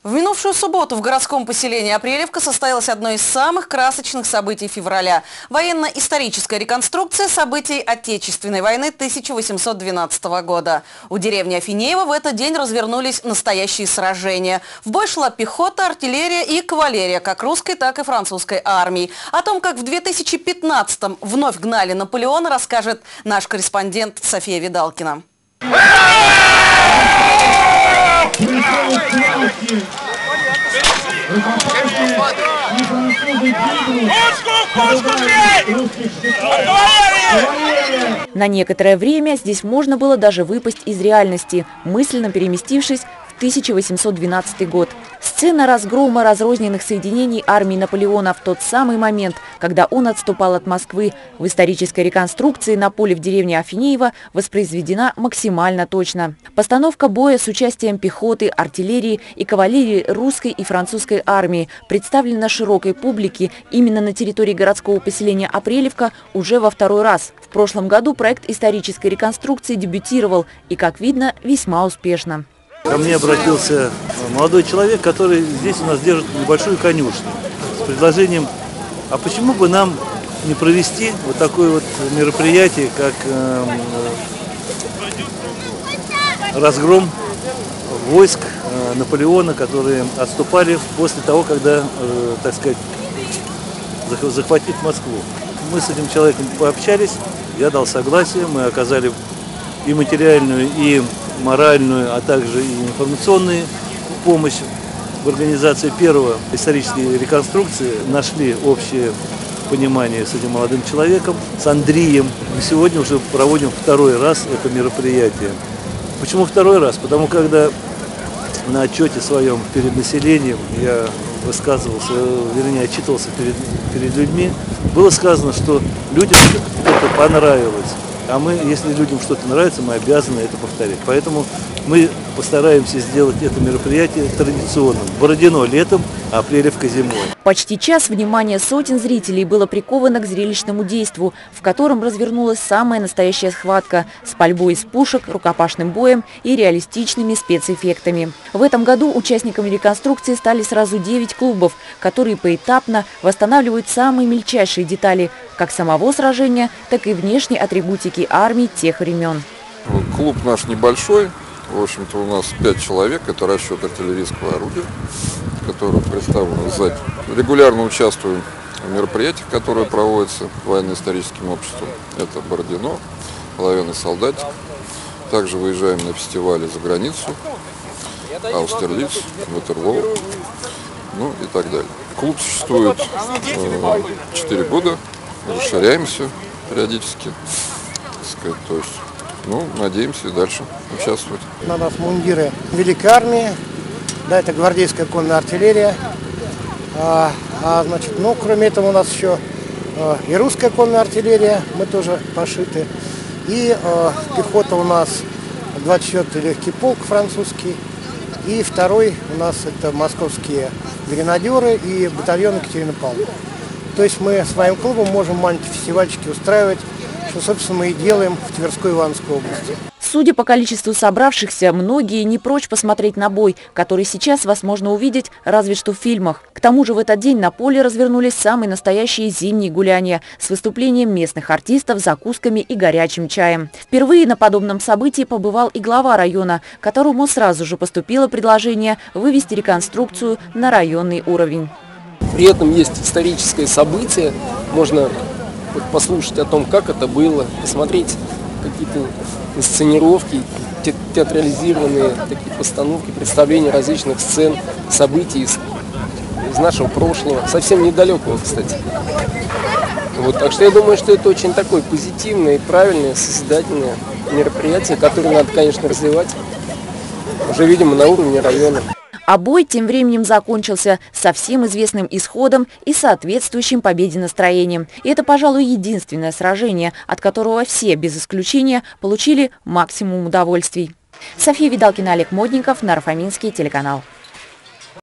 В минувшую субботу в городском поселении Апрелевка состоялось одно из самых красочных событий февраля – военно-историческая реконструкция событий Отечественной войны 1812 года. У деревни Афинеево в этот день развернулись настоящие сражения. В бой шла пехота, артиллерия и кавалерия как русской, так и французской армии. О том, как в 2015-м вновь гнали Наполеона, расскажет наш корреспондент София Видалкина. На некоторое время здесь можно было даже выпасть из реальности, мысленно переместившись в 1812 год. Сцена разгрома разрозненных соединений армии Наполеона в тот самый момент, когда он отступал от Москвы, в исторической реконструкции на поле в деревне Афинеево воспроизведена максимально точно. Постановка боя с участием пехоты, артиллерии и кавалерии русской и французской армии представлена широкой публике именно на территории городского поселения Апрелевка уже во второй раз. В прошлом году проект исторической реконструкции дебютировал и, как видно, весьма успешно. Ко мне обратился молодой человек, который здесь у нас держит небольшую конюшню, с предложением, а почему бы нам не провести вот такое вот мероприятие, как разгром войск Наполеона, которые отступали после того, когда, так сказать, захватив Москву. Мы с этим человеком пообщались, я дал согласие, мы оказали и материальную, и моральную, а также и информационную помощь в организации первого исторической реконструкции. Нашли общее понимание с этим молодым человеком, с Андреем. И сегодня уже проводим второй раз это мероприятие. Почему второй раз? Потому когда на отчете своем перед населением я высказывался, вернее, отчитывался перед людьми, было сказано, что людям это понравилось. А мы, если людям что-то нравится, мы обязаны это повторять. Поэтому мы постараемся сделать это мероприятие традиционным. Бородино летом, а Апрелевка зимой. Почти час внимания сотен зрителей было приковано к зрелищному действу, в котором развернулась самая настоящая схватка с пальбой из пушек, рукопашным боем и реалистичными спецэффектами. В этом году участниками реконструкции стали сразу 9 клубов, которые поэтапно восстанавливают самые мельчайшие детали как самого сражения, так и внешней атрибутики армии тех времен. Клуб наш небольшой. В общем-то, у нас 5 человек, это расчет артиллерийского орудия, которое представлено сзади. Регулярно участвуем в мероприятиях, которые проводятся военно-историческим обществом. Это Бородино, Оловянный солдатик. Также выезжаем на фестивали за границу, Аустерлиц, Ватерлоу, ну и так далее. Клуб существует 4 года, расширяемся периодически, так сказать, то есть. Ну, надеемся и дальше участвовать. На нас мундиры Великой армии, да, это гвардейская конная артиллерия. Значит, ну, кроме этого у нас еще и русская конная артиллерия, мы тоже пошиты. И пехота у нас 24-й легкий полк французский. И второй у нас это московские гренадеры и батальон Екатерины Павловны. То есть мы своим клубом можем маленькие фестивальчики устраивать, что, собственно, мы и делаем в Тверской и Ивановской области. Судя по количеству собравшихся, многие не прочь посмотреть на бой, который сейчас возможно увидеть разве что в фильмах. К тому же в этот день на поле развернулись самые настоящие зимние гуляния с выступлением местных артистов, закусками и горячим чаем. Впервые на подобном событии побывал и глава района, которому сразу же поступило предложение вывести реконструкцию на районный уровень. При этом есть историческое событие, можно послушать о том, как это было, посмотреть какие-то инсценировки, театрализированные такие постановки, представления различных сцен, событий из нашего прошлого, совсем недалекого, кстати. Вот, так что я думаю, что это очень такое позитивное, правильное, созидательное мероприятие, которое надо, конечно, развивать, уже, видимо, на уровне района. А бой тем временем закончился со всем известным исходом и соответствующим победе настроением. И это, пожалуй, единственное сражение, от которого все, без исключения, получили максимум удовольствий. София Видалкина, Олег Модников, Нарфаминский телеканал.